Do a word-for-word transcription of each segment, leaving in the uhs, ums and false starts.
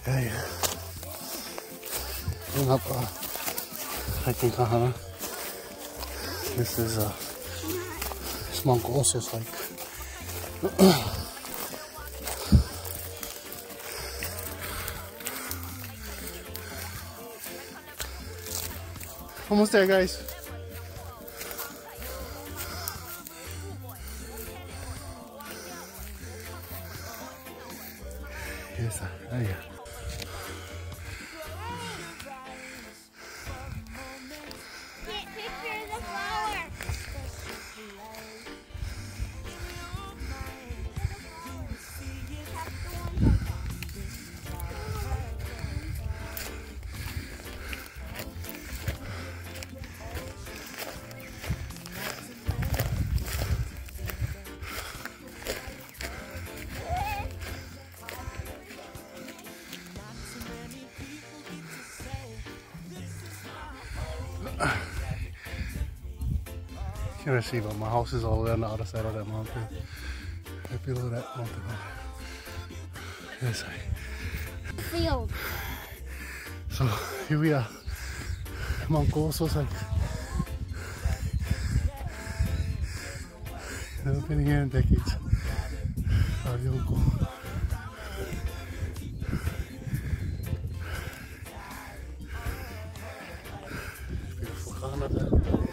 Yeah, yeah. Going up uh, hiking Kahana. This is uh, it's Mount Gorsos Lake. Almost there, guys. Yes, oh yeah. You can't see, but my house is all the way on the other side of that mountain. Right below that mountain. Yes, I. Field. So here we are. Mount Gorsos Lake. Never been here in decades. Oh, you'll go. Beautiful Canada.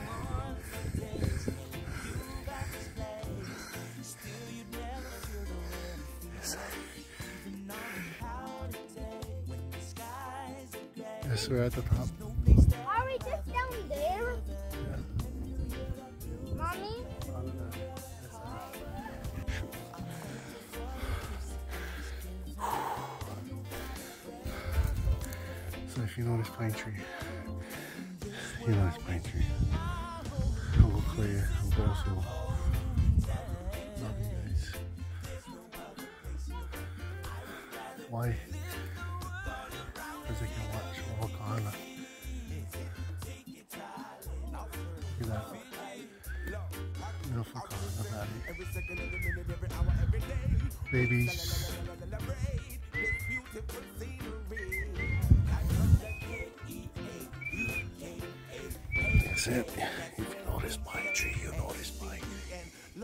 Yes, we're at the top. Are we just down there? Yeah. Mommy? So if you know this pine tree, you know this pine tree. Uncle Clay, Uncle also. Love you guys. Why? Because I can watch all Kahana. Look at that. Beautiful Kahana Valley. Babies. That's it. If you know this pine tree, you know this pine tree.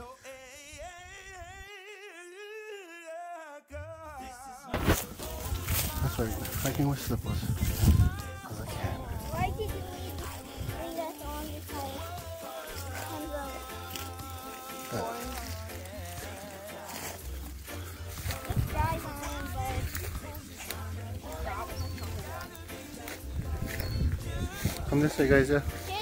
That's right. Hiking with slippers. Because I can. Why did you leave us on the side? Come this way, guys, yeah?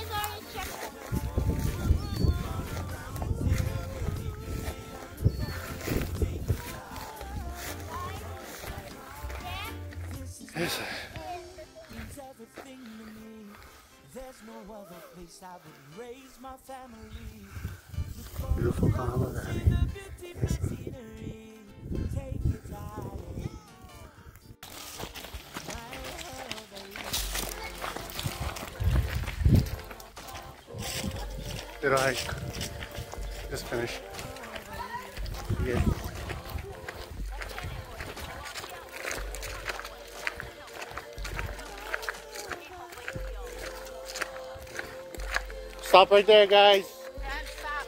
Yes. Beautiful Kahana Valley. Yes. Did I just finish? Yeah. Stop right there, guys. Can't stop.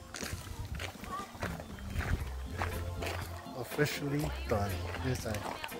Officially done. Yes, I.